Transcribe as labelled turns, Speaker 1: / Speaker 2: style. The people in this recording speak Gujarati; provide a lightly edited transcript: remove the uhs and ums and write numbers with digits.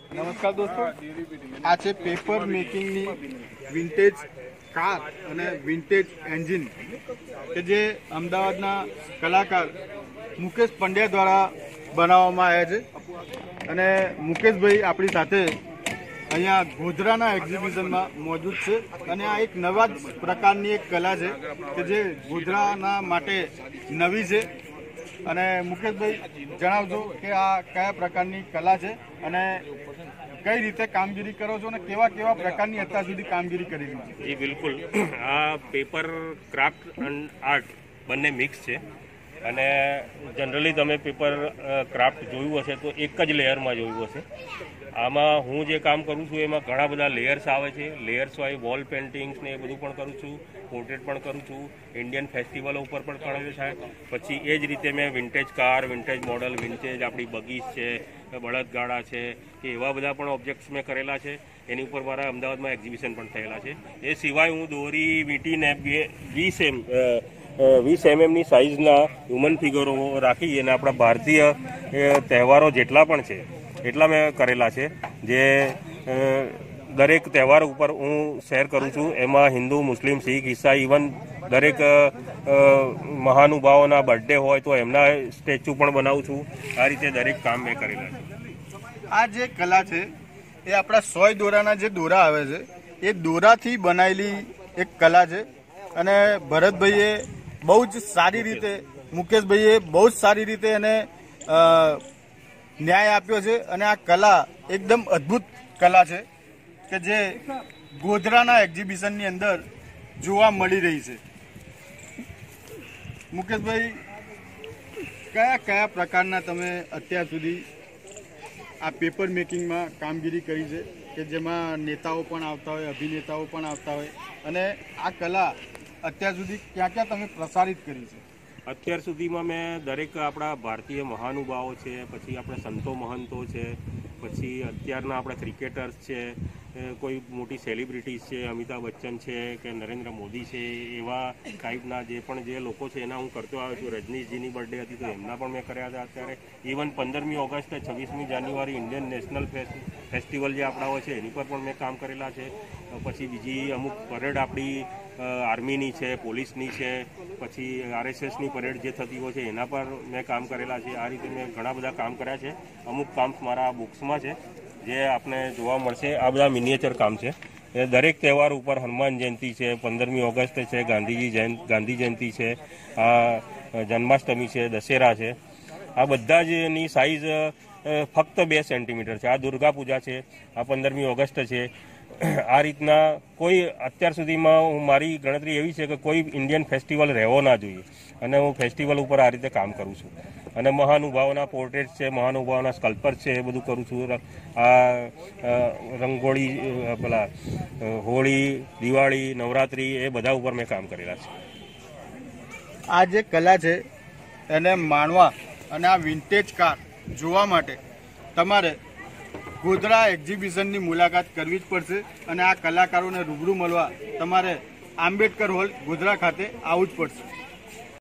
Speaker 1: નમસ્કાર દોસ્તો, આ છે પેપર મેકિંગની વિન્ટેજ કાર અને વિન્ટેજ એન્જિન કે જે અમદાવાદના કલાકાર મુકેશ પંડ્યા દ્વારા બનાવવામાં આવ્યા છે. અને મુકેશભાઈ આપણી સાથે અહીંયા ગોધરાના એક્ઝિબિશનમાં મોજૂદ છે. અને આ એક નવા જ પ્રકારની એક કલા છે કે જે ગોધરાના માટે નવી છે. અને મુકેશભાઈ જણાવજો કે આ કયા પ્રકારની કલા છે અને કઈ રીતે કામગીરી કરો છો અને કેવા કેવા પ્રકારની અત્યાર સુધી કામગીરી કરી છે.
Speaker 2: જી બિલકુલ, આ પેપર ક્રાફ્ટ એન્ડ આર્ટ બંને મિક્સ છે. અને જનરલી તમે પેપર ક્રાફ્ટ જોયું હશે તો એક જ લેયરમાં જોયું હશે. આમાં હું જે કામ કરું છું એમાં ઘણા બધા લેયર્સ આવે છે. લેયર્સ વાળી વોલ પેઇન્ટિંગ્સ ને એ બધું પણ કરું છું, પોર્ટ્રેટ પણ કરું છું, ઇન્ડિયન ફેસ્ટિવલો ઉપર પણ કરેલું છે. પછી એ જ રીતે મેં vintage car, vintage model, vintage આપણી બગીચ છે, બળદગાડા છે, કે એવા બધા પણ ઓબ્જેક્ટ્સ મેં કરેલા છે. એની ઉપર મારા અમદાવાદમાં એક્ઝિબિશન પણ થયેલા છે. એ સિવાય હું દોરી વીંટીને 20 mm સાઇઝના હ્યુમન ફિગરો રાખી અને આપણા ભારતીય તહેવારો જેટલા પણ છે એટલા મેં કરેલા છે. જે દરેક તહેવાર ઉપર હું શેર કરું છું. એમાં હિન્દુ, મુસ્લિમ, શીખ, ઈસાઈ, ઇવન દરેક મહાનુભાવોના બર્થડે હોય તો એમના સ્ટેચ્યુ પણ બનાવું છું. આ રીતે દરેક કામ મેં કરેલા છે.
Speaker 1: આ જે કલા છે એ આપણા સોય દોરાના જે દોરા આવે છે એ દોરાથી બનાવેલી એક કલા છે. અને ભરતભાઈએ બહુ જ સારી રીતે, મુકેશભાઈએ બહુ જ સારી રીતે એને ન્યાય આપ્યો છે. અને આ કલા એકદમ અદ્ભુત કલા છે કે જે ગોધરાના એક્ઝિબિશનની અંદર જોવા મળી રહી છે. મુકેશભાઈ, કયા કયા પ્રકારના તમે અત્યાર સુધી આ પેપર મેકિંગમાં કામગીરી કરી છે કે જેમાં નેતાઓ પણ આવતા હોય, અભિનેતાઓ પણ આવતા હોય, અને આ કલા અત્યાર સુધી ક્યાં ક્યાં તમે પ્રસારિત કરી છે?
Speaker 2: અત્યાર સુધીમાં મેં દરેક આપણા ભારતીય મહાનુભાવો છે, પછી આપણા સંતો મહંતો છે, પછી અત્યારના આપણા ક્રિકેટર્સ છે, કોઈ મોટી સેલિબ્રિટીઝ છે, અમિતાભ બચ્ચન છે કે નરેન્દ્ર મોદી છે, એવા ટાઈપના જે પણ જે લોકો છે એના હું કરતો આવ્યો છું. રજનીશજીની બર્થડે હતી તો એમના પણ મેં કર્યા હતા. અત્યારે ઇવન 15મી ઓગસ્ટ, 26મી જાન્યુઆરી ઇન્ડિયન નેશનલ ફેસ્ટિવલ જે આપણા હોય છે એની પર પણ મેં કામ કરેલા છે. પછી બીજી અમુક પરેડ આપણી આર્મીની છે, પોલીસની છે, પછી RSSની પરેડ જે થતી હોય છે એના પર મેં કામ કરેલા છે. આ રીતે મેં ઘણા બધા કામ કર્યા છે. અમુક કામ મારા બુક્સમાં છે જે આપને જોવા મળશે. આ બધા મિનિએચર કામ છે. દરેક તહેવાર ઉપર હનુમાન જયંતિ છે, 15મી ઓગસ્ટ છે, ગાંધી જયંતિ છે, આ જન્માષ્ટમી છે, દશેરા છે, આ બધા જની સાઇઝ ફક્ત 2 સેન્ટીમીટર છે. આ દુર્ગા પૂજા છે, આ 15મી ઓગસ્ટ છે. આ રીતના કોઈ અત્યાર સુધીમાં મારી ગણતરી એવી છે કે કોઈ ઇન્ડિયન ફેસ્ટિવલ રહેવો ના જોઈએ. અને હું ફેસ્ટિવલ ઉપર આ રીતે કામ કરું છું. અને મહાનુભાવોના પોર્ટ્રેટ છે, મહાનુભાવોના સ્કલ્પર છે, એ બધું કરું છું. આ રંગોળી, પેલા હોળી, દિવાળી, નવરાત્રિ, એ બધા ઉપર મેં કામ કરેલા છે.
Speaker 1: આ જે કલા છે એને માણવા અને આ વિન્ટેજ કાર જોવા માટે તમારે ગોધરા એક્ઝિબિશનની મુલાકાત કરવી જ પડશે. અને આ કલાકારોને રૂબરૂ મળવા તમારે આંબેડકર હોલ ગોધરા ખાતે આવવું જ પડશે.